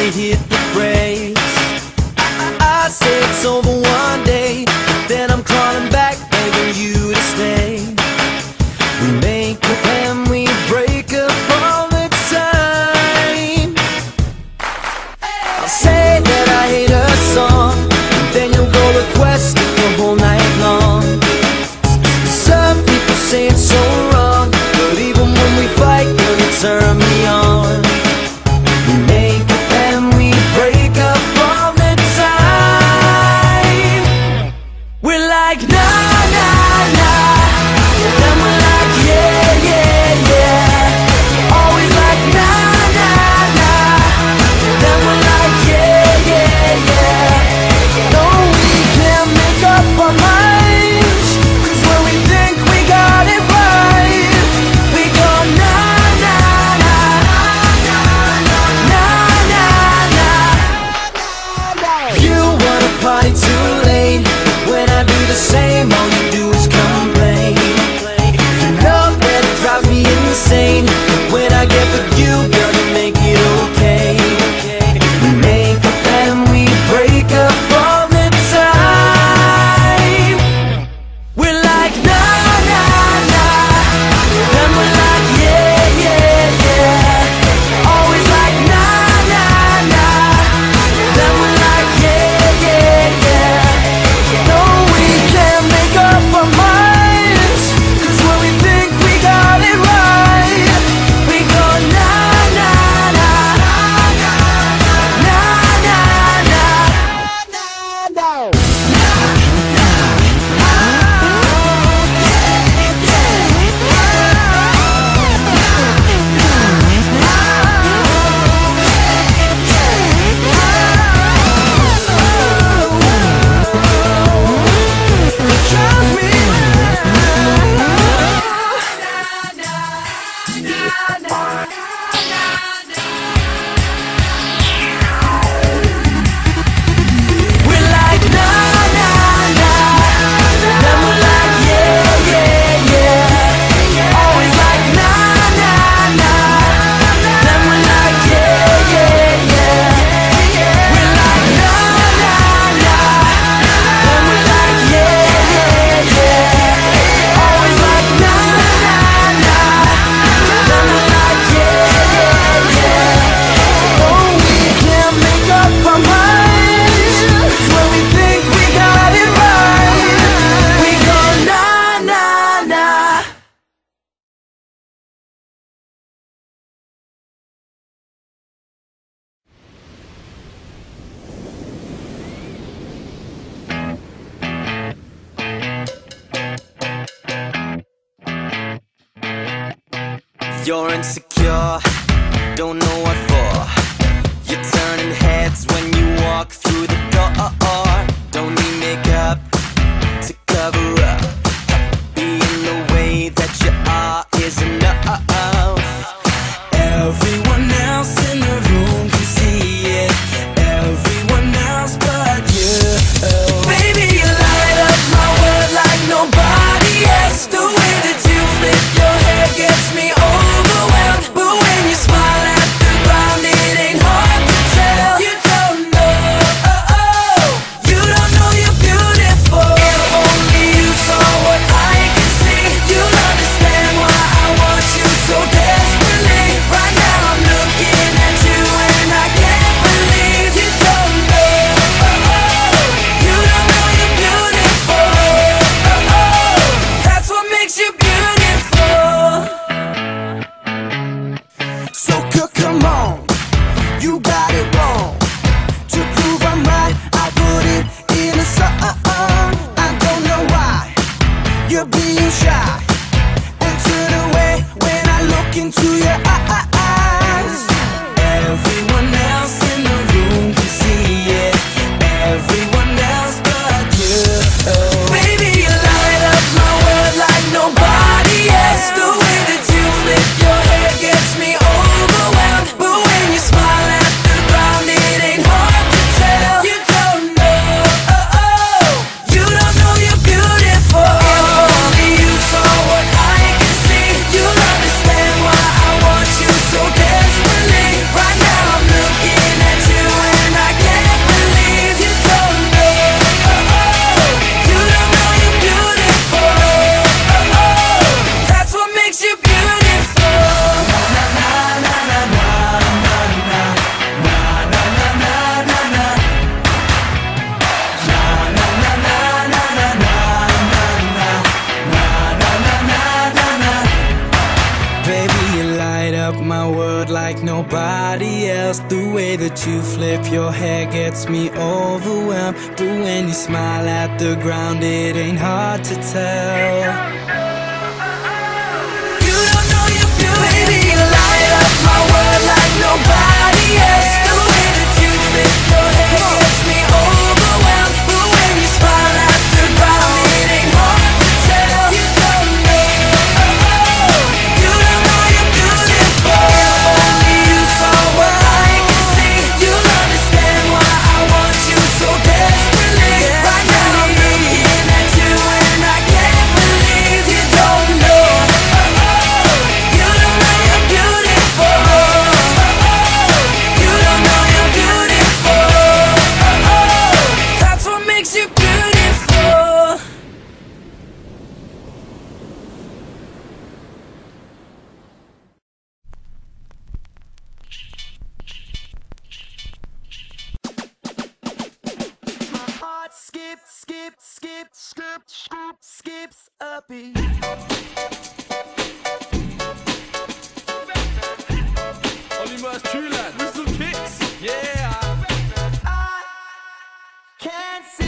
hit the brakes. I say it's over one day, but then I'm crawling back, begging you to stay. We make up and we break up all the time. I'll say that I hate her song, and then you'll go request it the whole night long. Some people say it's so wrong, but even when we fight, girl, you turn me on. We make up and we break up all the time. We're like, nah, nah, nah. Then we're like, yeah, yeah, yeah. Always like, nah, nah, nah. Then we're like, yeah, yeah, yeah. No, we can't make up our minds, 'cause when we think we got it right, we go, nah, nah, nah. Nah, nah, nah. You wanna party too late, when I do the same, all you do is complain. You know that it drives me insane, when I get with you, girl, you make it okay. We make up and we break up all the time. We're like, nah, nah, nah. Then we're like, yeah, yeah, yeah. Always like, nah, nah, nah. Then we're like, yeah, yeah, yeah. No, we can't make up our minds, 'cause when we think we got it right, we go, nah, nah, nah. Nah, nah, nah. We're like, nah, nah, nah. Then we're like, yeah, yeah, yeah. Always like, nah, nah, nah. Then we're like, yeah, yeah, yeah. We're like, nah, nah, nah. Then we're like, yeah, yeah, yeah. Always like, nah, nah, nah. Then we're like, yeah, yeah, yeah. Oh, we can't make up our minds, 'cause when we think we got it right, we go, nah, nah, nah. You're insecure, don't know what for. You're turning heads when you walk through the door. Don't need makeup to cover up. Being the way that you are is enough. Everyone else in the room can see it, everyone else but you. Baby, you light up my world like nobody else. The way that you flip your hair gets me overwhelmed, but when you smile at the ground, it ain't hard to tell. You don't nobody else. The way that you flip your hair gets me overwhelmed. But when you smile at the ground, it ain't hard to tell. You don't know you're beautiful. Baby, you light up my world like nobody else. The way that you flip your hair gets me overwhelmed. But when you smile at the ground, it ain't hard to tell. You don't know, you don't know you're beautiful. Only you saw what I can see. You'll understand why I want you so desperately. Right now I'm looking at you and I can't believe you don't know. You don't know you're beautiful. You don't know you're beautiful. That's what makes you beautiful. My heart skips a beat. Only Mer's True Land with some kicks. Yeah. I can't